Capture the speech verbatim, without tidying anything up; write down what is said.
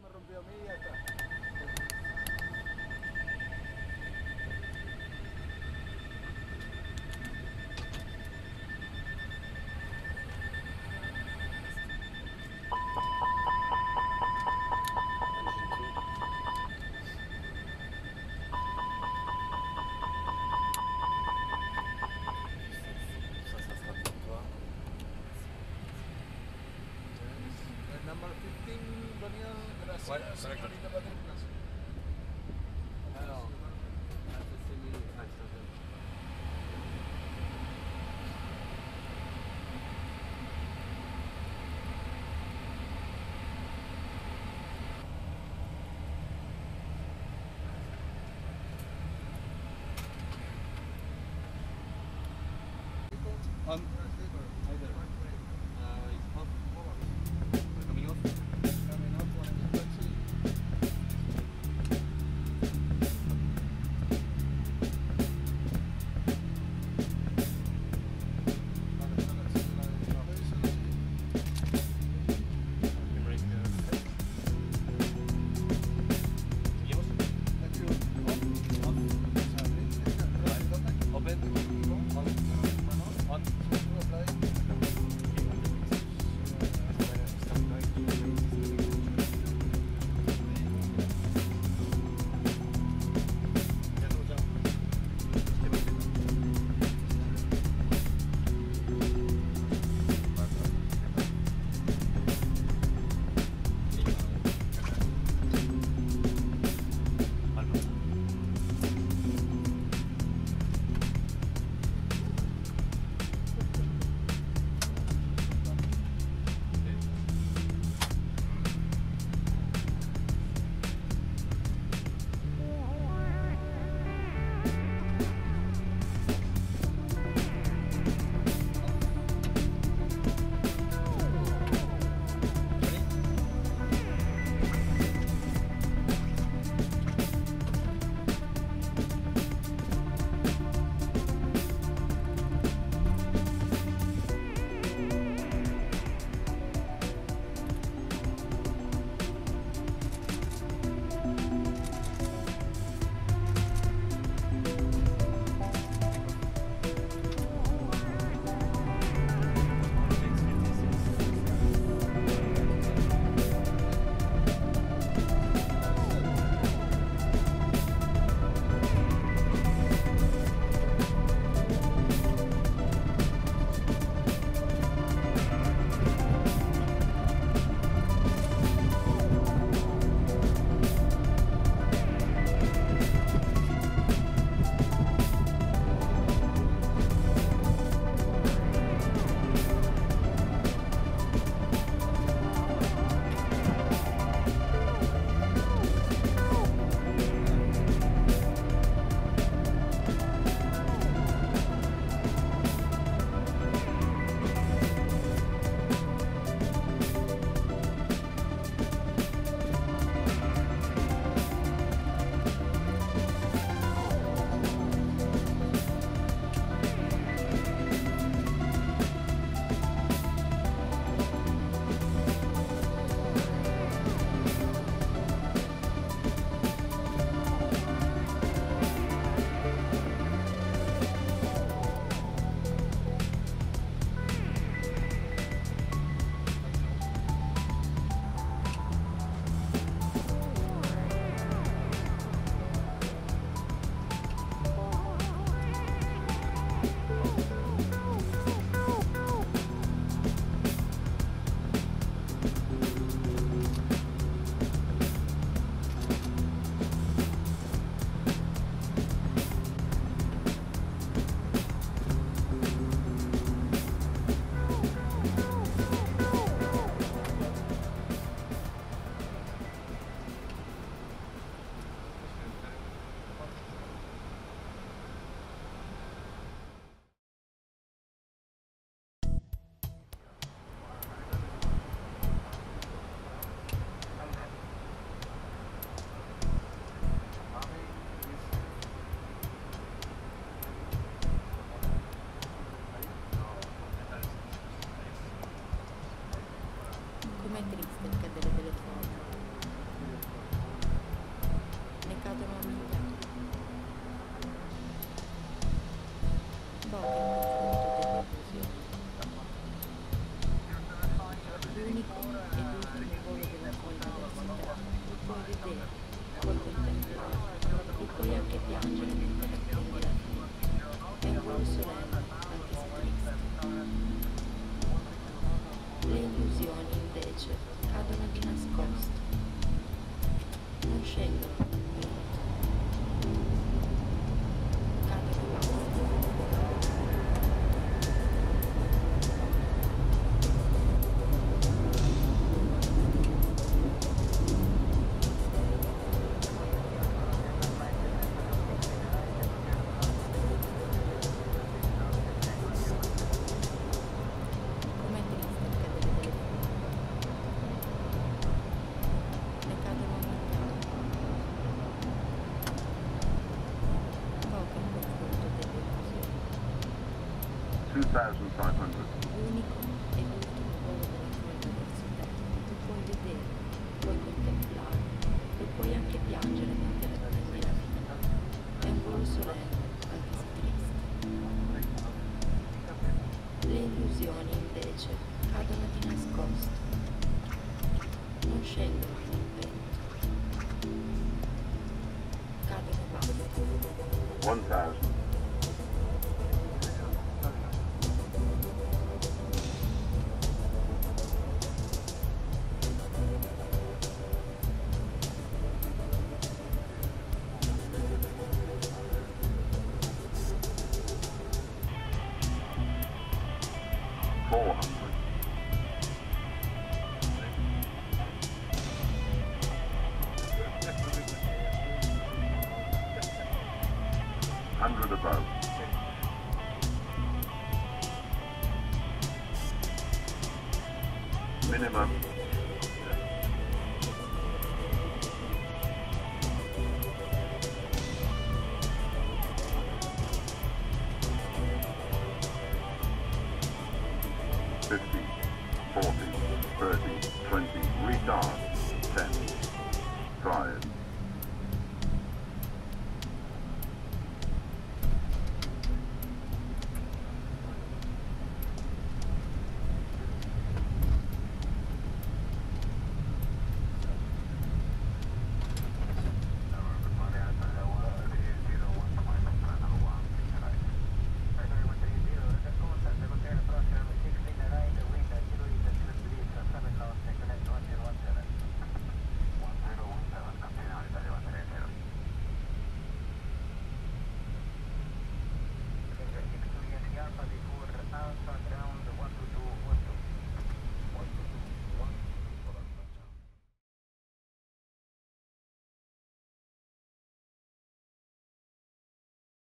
me rompió a mí y ya está. Number fifteen, Daniel, gracias. Ouais, correcto. Señorita Patricia. Alors, c'est mis. Ah, c'est ça. On. Either. Uh, it's off. Coming off. Coming up on the taxi. Com'è triste il cadere delle foto. vedere, puoi contemplare e puoi anche piangere mentre attendi la fine. È un volo solenne, anche se triste. Le illusioni, invece, cadono di nascosto. Non scendono nel vento. Cadono e basta. Com'è triste il cadere delle foglie. Ne cadono ogni tanto. Poco in confronto delle illusioni. twenty-five hundred. L'unico e l'ultimo volo della tua università. Tu puoi vedere, puoi contemplare e puoi anche piangere mentre attendi la fine. È un volo solenne, anche se triste. Le illusioni, invece, cadono di nascosto. Non scendono nel vento. Cadono e basta. one thousand. four hundred. Hundred above. Minimum. Fifty, forty, thirty, twenty, retard. Ten, five,